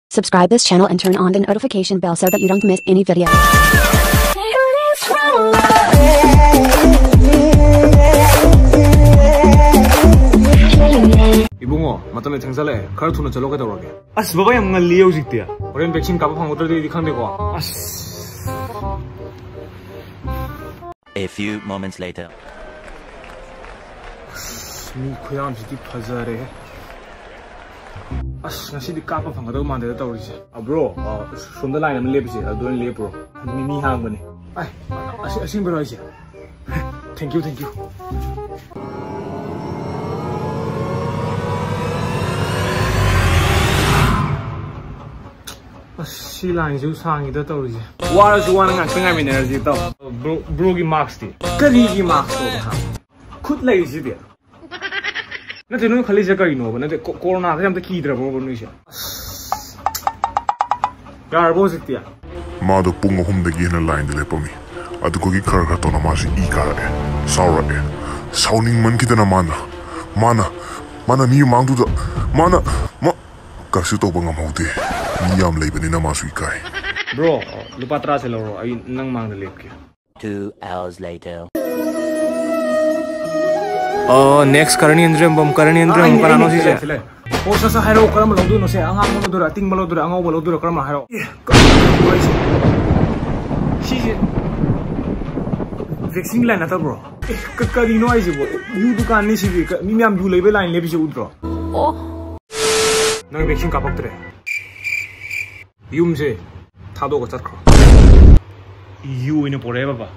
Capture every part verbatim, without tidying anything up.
Subscribe this channel and turn on the notification bell so that you don't miss any video. Ibungo, matame changsale, khar thuna chalo ka dawrage. As baba yam ngalli hojikti. Horen vaccine ka phangotro de dikhang deko. As A few moments later. Mi khoyam jiti phazare. As ngasi di ka phangado mande da tawri se. Bro, from the line am lep se, adon lep bro. Mi mi hang bane. Ai, as asin bro se. Thank you, thank you. She line you sang it. What is one and I mean, energy? Bro, brogi marks the Karigi marks. Could lazy there. Nothing no Kaliza, you know, but the corner of the key drop over Nisha. Garbos it there. Mado Pungo home the Gina line the lepomi. At the cookie carcatona masi e car, sour air. Sounding monkey than a mana. Mana, mana new mount to the mana. Kasito Bangamote. Yam labor in a masukai. Bro, Lupatra Celoro, I nang mang the lake. Two hours later. Oh, next Karanian dream bomb Karanian dream Parano is also a hero Karamaldo, no say, I'm going to do a thing below the Ango do a Karama. She's vaccine line at a bro. Kakari noisy, you do can't miss it. Mimiam do label line Levis Udro. Oh, no vaccine cup of three. You say, Tado got that. You in a forever.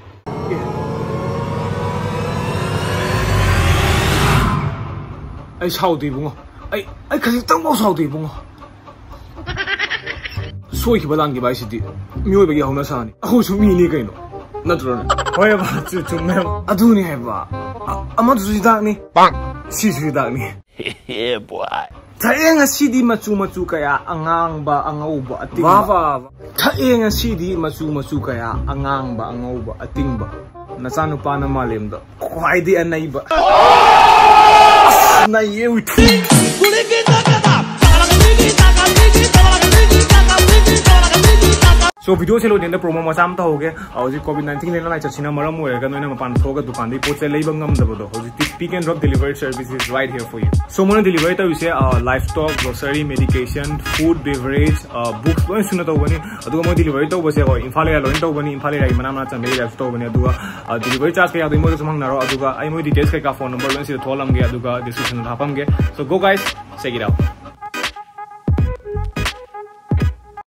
I saw the bungo. I I can't tell most how the bungo. So he belangi by city. Mubi on the sun. Oh, to me, Nigano. Not run. However, to to me, I do not have a month to dark me. Bang! She's without me. Yeah, boy. Taeng a city machu machu kaya angang ba angaw ba ating ba. Taeng a city machu machu kaya angang ba angaw ba ating ba. Nasano pa na malim da. Why di anay ba? Na yew ti. So video chelo den da promo ma sam ta hoge hoji covid nineteen le lai chachina maram hoega noina mapan thoga dukan dei poche leiba ngam dabo do hoji pick and drop delivery service is right here for you. So mona delivery ta wise uh, livestock, grocery, medication, food, beverage, uh, books loin suna to bani aduga mo delivery to bose ho imphal ya loin to bani imphal ya manam na chambe ya to bani aduga delivery charge ka ya mo samang naro aduga ai mo details ka phone number loin si tholam ge aduga description hapam ge. So go guys, check it out.